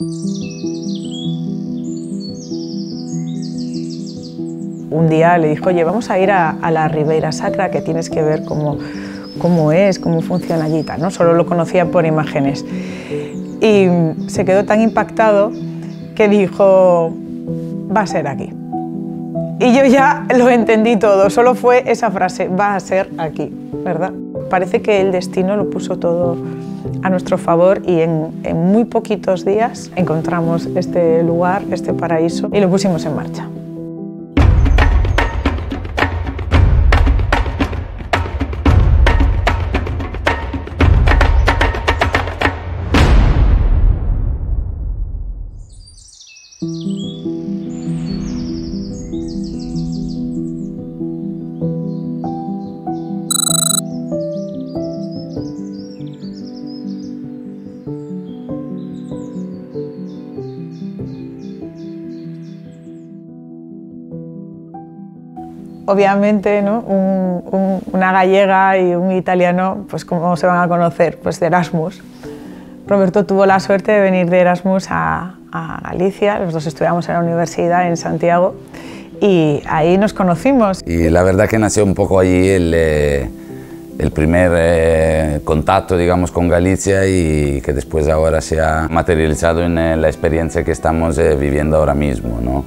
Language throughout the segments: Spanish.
Un día le dijo, oye, vamos a ir a la Ribeira Sacra, que tienes que ver cómo funciona allí y tal, ¿no? Solo lo conocía por imágenes. Y se quedó tan impactado que dijo, va a ser aquí. Y yo ya lo entendí todo, solo fue esa frase, va a ser aquí, ¿verdad? Parece que el destino lo puso todo a nuestro favor y en muy poquitos días encontramos este lugar, este paraíso, y lo pusimos en marcha. Obviamente, ¿no? Una gallega y un italiano, pues ¿cómo se van a conocer? Pues de Erasmus. Roberto tuvo la suerte de venir de Erasmus a Galicia, los dos estudiamos en la universidad en Santiago y ahí nos conocimos. Y la verdad que nació un poco allí el primer contacto, digamos, con Galicia y que después ahora se ha materializado en la experiencia que estamos viviendo ahora mismo, ¿no?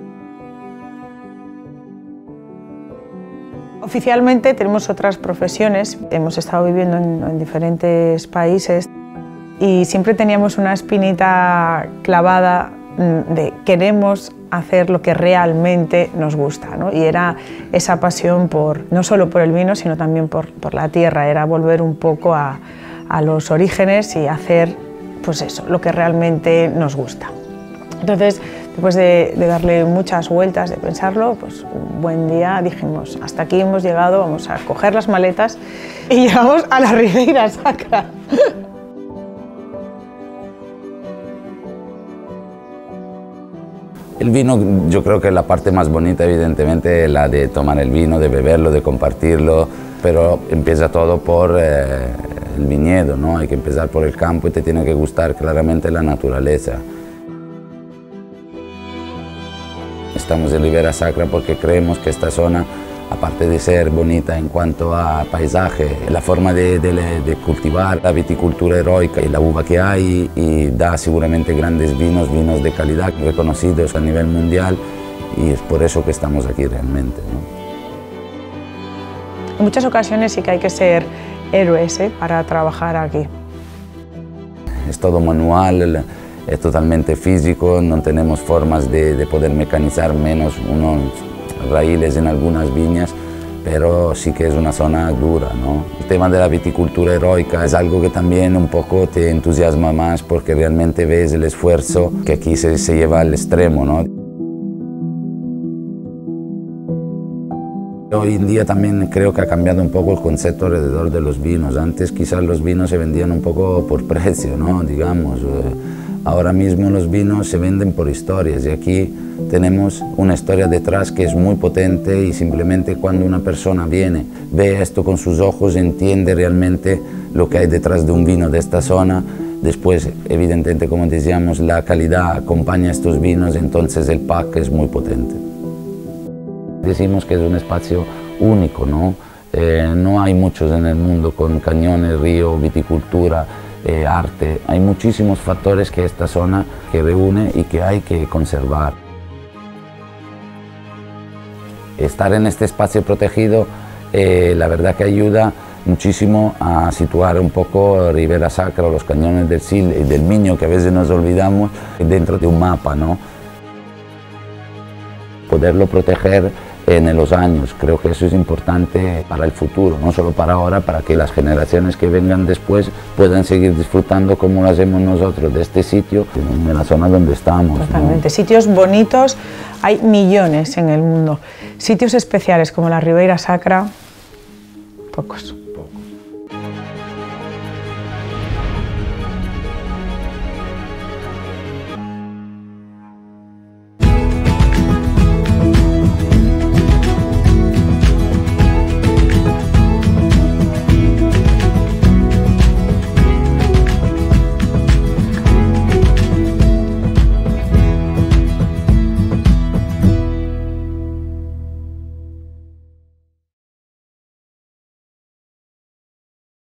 Oficialmente tenemos otras profesiones, hemos estado viviendo en diferentes países y siempre teníamos una espinita clavada de queremos hacer lo que realmente nos gusta, ¿no? Y era esa pasión no solo por el vino, sino también por la tierra, era volver un poco a los orígenes y hacer pues eso, lo que realmente nos gusta. Entonces, después de darle muchas vueltas, de pensarlo, pues un buen día dijimos, hasta aquí hemos llegado, vamos a coger las maletas y llegamos a la Ribeira Sacra. El vino, yo creo que la parte más bonita, evidentemente, es la de tomar el vino, de beberlo, de compartirlo, pero empieza todo por el viñedo, ¿no? Hay que empezar por el campo y te tiene que gustar claramente la naturaleza. Estamos en Ribeira Sacra porque creemos que esta zona, aparte de ser bonita en cuanto a paisaje, la forma de cultivar, la viticultura heroica y la uva que hay, y da seguramente grandes vinos de calidad reconocidos a nivel mundial, y es por eso que estamos aquí realmente, ¿no? En muchas ocasiones sí que hay que ser héroes, para trabajar aquí. Es todo manual. Es totalmente físico, no tenemos formas de poder mecanizar, menos unos raíles en algunas viñas, pero sí que es una zona dura, ¿no? El tema de la viticultura heroica es algo que también un poco te entusiasma más porque realmente ves el esfuerzo que aquí se lleva al extremo, ¿no? Hoy en día también creo que ha cambiado un poco el concepto alrededor de los vinos. Antes quizás los vinos se vendían un poco por precio, ¿no? Digamos. Ahora mismo los vinos se venden por historias y aquí tenemos una historia detrás que es muy potente y simplemente cuando una persona viene, ve esto con sus ojos, entiende realmente lo que hay detrás de un vino de esta zona. Después, evidentemente, como decíamos, la calidad acompaña a estos vinos, entonces el pack es muy potente. Decimos que es un espacio único, ¿no? No hay muchos en el mundo con cañones, río, viticultura, arte. Hay muchísimos factores que esta zona que reúne y que hay que conservar. Estar en este espacio protegido, la verdad que ayuda muchísimo a situar un poco Ribeira Sacra o los cañones del Sil y del Miño, que a veces nos olvidamos, dentro de un mapa, ¿no? Poderlo proteger en los años, creo que eso es importante para el futuro, no solo para ahora, para que las generaciones que vengan después puedan seguir disfrutando como lo hacemos nosotros de este sitio, en la zona donde estamos. Totalmente, ¿no? Sitios bonitos hay millones en el mundo, sitios especiales como la Ribeira Sacra, pocos.